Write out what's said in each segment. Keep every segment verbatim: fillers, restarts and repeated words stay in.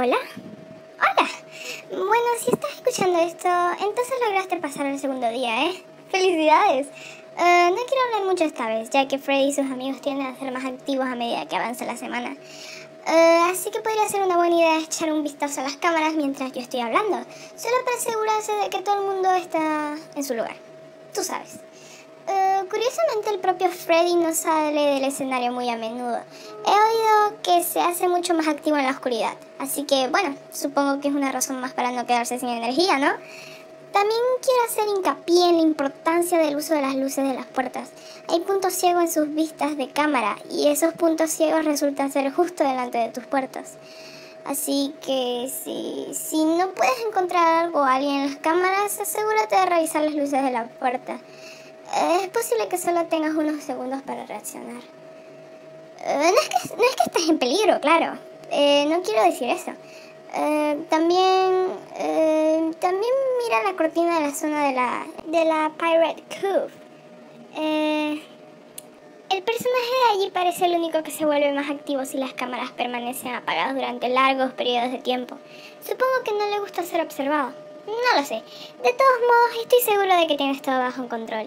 ¿Hola? ¡Hola! Bueno, si estás escuchando esto, entonces lograste pasar el segundo día, ¿eh? ¡Felicidades! Uh, no quiero hablar mucho esta vez, ya que Freddy y sus amigos tienden a ser más activos a medida que avanza la semana. Uh, así que podría ser una buena idea echar un vistazo a las cámaras mientras yo estoy hablando, solo para asegurarse de que todo el mundo está en su lugar. Tú sabes. Uh, curiosamente, el propio Freddy no sale del escenario muy a menudo. He oído que se hace mucho más activo en la oscuridad, así que, bueno, supongo que es una razón más para no quedarse sin energía, ¿no? También quiero hacer hincapié en la importancia del uso de las luces de las puertas. Hay puntos ciegos en sus vistas de cámara, y esos puntos ciegos resultan ser justo delante de tus puertas. Así que si, si no puedes encontrar algo o alguien en las cámaras, asegúrate de revisar las luces de la puerta. Es posible que solo tengas unos segundos para reaccionar. Uh, no, es que, no es que estés en peligro, claro. Eh, no quiero decir eso. Uh, también, uh, también mira la cortina de la zona de la, de la Pirate Cove. Uh, el personaje de allí parece el único que se vuelve más activo si las cámaras permanecen apagadas durante largos periodos de tiempo. Supongo que no le gusta ser observado. No lo sé. De todos modos, estoy seguro de que tienes todo bajo control.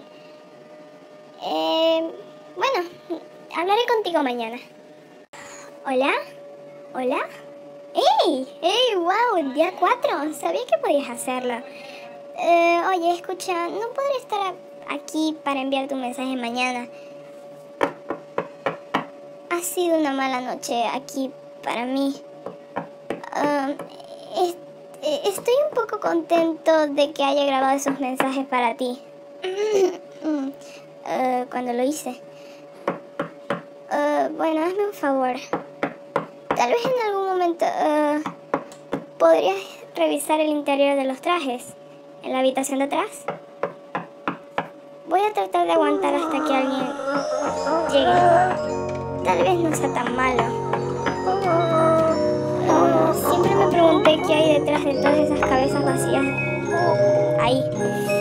Eh, bueno, hablaré contigo mañana. ¿Hola? ¿Hola? ¡Ey! ¡Ey! ¡Wow! Día cuatro. Sabía que podías hacerlo. Eh, oye, escucha, no podré estar aquí para enviarte un mensaje mañana. Ha sido una mala noche aquí para mí. Uh, est estoy un poco contento de que haya grabado esos mensajes para ti. Uh, cuando lo hice. Uh, bueno, hazme un favor. Tal vez en algún momento uh, podrías revisar el interior de los trajes en la habitación de atrás. Voy a tratar de aguantar hasta que alguien llegue. Tal vez no sea tan malo. Uh, siempre me pregunté qué hay detrás de todas esas cabezas vacías ahí.